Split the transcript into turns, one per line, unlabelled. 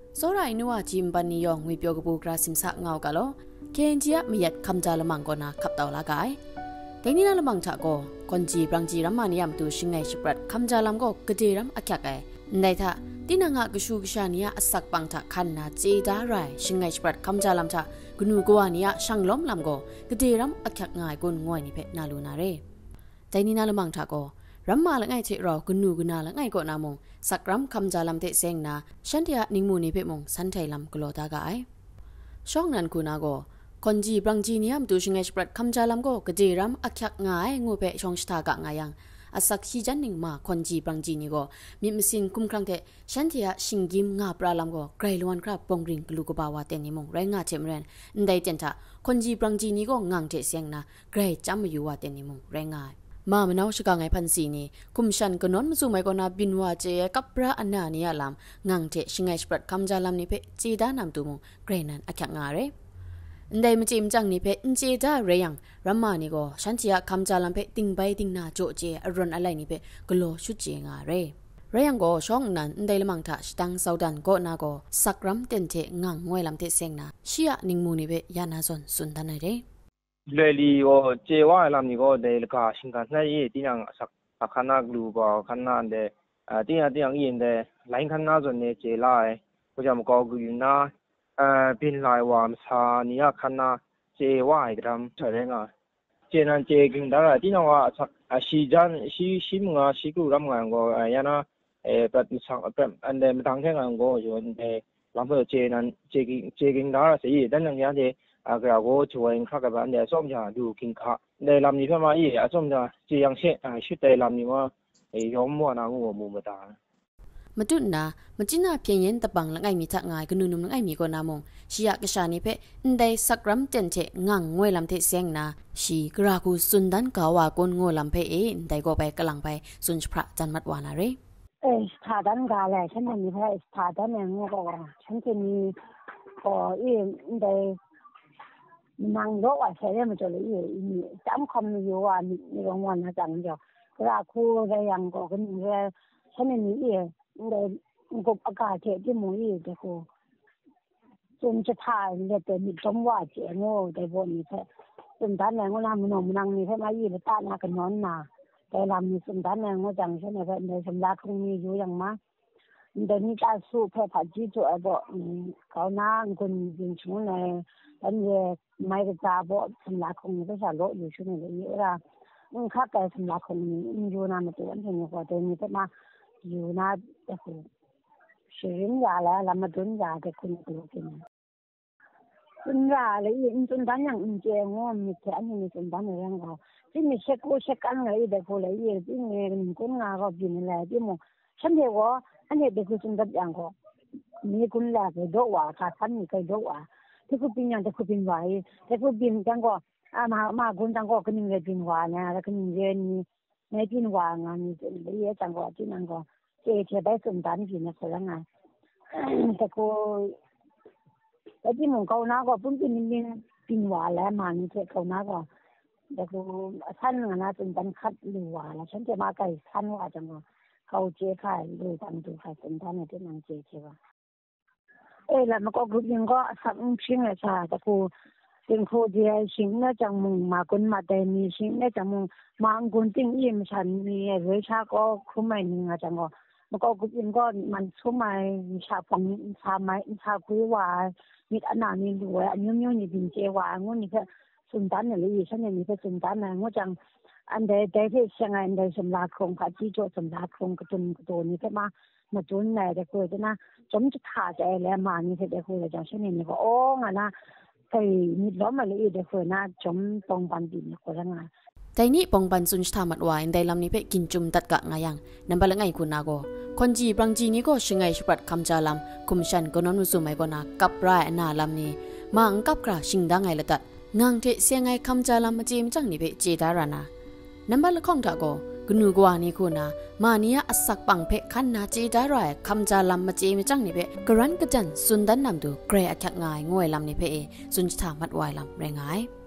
โซไรนัวจิมบันนิยองวิปโยกบูกราสิมสักเงากะโลเคนจียมียัดคำจาละมังกนาขับเต่าละกายแต่นี่น่าละมังฉะโกคนจีบรังจีรัมมานิยามตูชิงไงชิบรัดคำจาลำก็กระเดรัมอักยักไอในท่าที่นางกชูกชานียอสักปังฉะขันนาจีดาไรชิงไงชิบรัดคำจาลำฉะกนูกวานียช่างล้มลำก็กระเดรัมอักยักง่ายกุนง่วยนิเพนาลูนาเร่แต่นี่น่าละมังฉะโกรัมมาละไงเทเรากนูกนาละไงก็นามงสักรัมคำจาลำเตเซงนาฉันที่นิงมูนิเพมงสันไทลำกโลตากายช่องนั้นกูนาโกคนจีบรังจีนิยามตูชิงไงสปรัดคำจาลำก็กระเดรัมอักยักง่ายงูเปช่องสตากะง่ายังอาศักชีจันนิงมาคนจีบรังจีนี่ก็มีมสินคุ้มครั้งเตฉันที่ชิงกิมงาปลาลำก็ไกลล้วนครับปงริงกลูกบาวาเตนิมงไรงาเชมเรนได้เจนท่าคนจีบรังจีนี่ก็งังเทเสียงนะไกลจำอยู่ว่าเตนิมงไรงามามนาวชกางไงพันสีนี่คุมชันก็นอนมาสู่ไม่ก็นาบินว่าเจกับพระอันนานี่ลำงังเทชิงไงสปรัดคำจาลำนี่เพจีดานำตัวมงไกลนั้นอักยักง่ายเร่ได้มาจิมจังนี่เพอินเจดาเรียงรัมมานี่ก็ฉันที่คำจาลำเพติงใบติงนาโจเจอรุณอะไรนี่เพกโลชุดเจงาเร่เรียงก็ช่องนั้นได้ละมังทัชตังสาวดันก็นาก็สักรัมเต็นเทงังงวยลำเทเซงนาเชียนิงมูนี่เพยานาซอนสุนทันเร่
เลยลีก็เจว่าลำนี่ก็ได้ละกาชิงกันนั่นยี่ที่ยังสักขนาดรูปขนาดเดที่ยังยินเดไลน์ขนาดส่วนเนี่ยเจไลก็จะมาก็กุยนาเป็นลายวามสานี่ขนาดเจว่าอีกคำใช่ไหมงาเจนั้นเจกินได้ที่น้องว่าสักชีจันชีมึงชีกูรำงานก็ยานะแบบสักแบบอันเดมตั้งแค่งานก็อยู่ในลำเบอร์เจนั้นเจกินได้สิแต่นั่งยันเดก็ก็ช่วยข้ากับอันเดส้มจะดูกินข้าในลำนี้เพื่อมาอีส้มจะเจียงเช่ชุดในลำนี้ว่าย้อมมัวนางูมูมาตา
มาจุดนะมาจิน่าเพียงยันตะบังละไงมีทักง่ายก็นุ่มละไงมีก็นามงชียกชานิเพได้สักรัมเจนเชงังงวยลำเทเสียงนะชีกราคูสุนดันกาวากนงวยลำเพได้ก็ไปกำลังไปสุนพระจันมัดวานาเร
สถาดันกาแหละฉันมีแค่สถาดันเนี่ยงูก็ฉันจะมีก็ได้นางโลกว่าใช้ได้มาจนเลยมีจำคำอยู่ว่ามีรางวัลนะจังเดียวกราคูได้ยังก็กันเรื่อฉันมีได้กบอากาศเทที่มุ้ยเด็กจนจะถ่ายเนี่ยแต่มีจมว่าเจียงโง่ได้บนนี่แค่สุนทรแรงว่าน้ำมันนองนี่แค่มายี่ตาหน้ากันนอนนาแต่ลำมีสุนทรแรงว่าจังใช่ไหมแค่ในสำลักคงมีอยู่อย่างมากเดี๋ยวนี้การสู้แพ้ผัดจีจุไอ้บ่เขาหน้าคนยิงชูในอันเย่ไม่กระจาบ่สำลักคงไม่ใช่โลอยู่ช่วงนี้เยอะละข้าแต่สำลักคงอยู่นานมาตัวนั้นเองก็แต่มีแต่มาอยู่น่าแต่คือชีวิตยาแล้วลำมาดุนยาแต่คุณตัวกินสุนยาเลยสุนทรอย่างเจียงว่ามีแค่นี้มีสุนทรในเรื่องเขาที่มีเช็คกูเช็คกันเลยแต่พอเลยที่มีคนงานก็กินอะไรที่มึงฉันเดียวว่าอันนี้เด็กสุนทรอย่างเขามีคนแรกเลยดอกว่าขาดพันมีใครดอกว่าที่คุณปิญญาที่คุณปิญไว้ที่คุณปิญจังก็มาคนจังก็คนนึงเลยปิญว่าเนี่ยแล้วคนนึงเรียนในปิญว่างานนี่เรียนจังก็ที่นั่นก็เจ๊เธอได้สุนทรปิญเนี่ยคนละงานแต่ก็แต่ที่มึงเขาหน้าก็เพิ่งปิญว่าแล้วมานี่เจ๊เขาหน้าก็แต่ก็ท่านงานสุนทรคัดหรือว่าแล้วฉันจะมาไกลท่านว่าจังก็เขาเจ๊ขายเลยทำดูขายสุนทรเนี่ยที่นั่งเจ๊ใช่ป่ะแล้วมันก็กลุ่มยังก็สักชิงเลยใช่แต่กูเป็นโคเดียชิงเนี่ยจังมึงมาคนมาแต่มีชิงเนี่ยจังมึงมาคนติ้งยิ่มฉันมีเรื่องชาก็คุ้มไม่หนึ่งอะจังก็มันก็กลุ่มยังก็มันชุ่มไม่ชาฟังชาไม่ชาคุยว่ามีอันนั้นนี่ด้วยอันนี้นี่เป็นเจว่างูนี่แค่สุนทรเนี่ยเลยฉันเนี่ยมีแค่สุนทรนะงูจังอันใดที่เชียงรายอันใดสำลักคงพัดที่โจสำลักคงกระตุ้นกระโดนนี่แค่มาจุนไหนแต่คุยจะนะจมจะขาดใจแล้วมานี่เสร็จแต่คุยจังเช่นนี้ก็โอ้งะนะไอ้นิดล้อมมาเลยแต่คุยนะจมปองปันดินก็ละงา
แต่นี่ปองปันสุนทรมัดวายในลำนี้เพ่กินจุ่มตัดกะงายังนั่นเป็นไงคุณนาโกคนจีบรังจีนี่ก็ชิงไงฉบัดคำจาลำคุมชันก็นอนมุสุไม่ก็นากับไรนาลำนี้มาอังกับกระชิงดังไงละตัดงางเทเสียงไงคำจาลำมาจีมจังนี่เพ่เจดารานานั่นเป็นละข้องตะโกกนูกวานี่คุณนามาเนียอสักปังเพขันนาจีดารายคำจาลำมาจีมจังนี่เพกรันกระจันสุนดันนำดูเกรอคักง่ายงวยลำนี่เพสุนทามัดวายลำแรงง่าย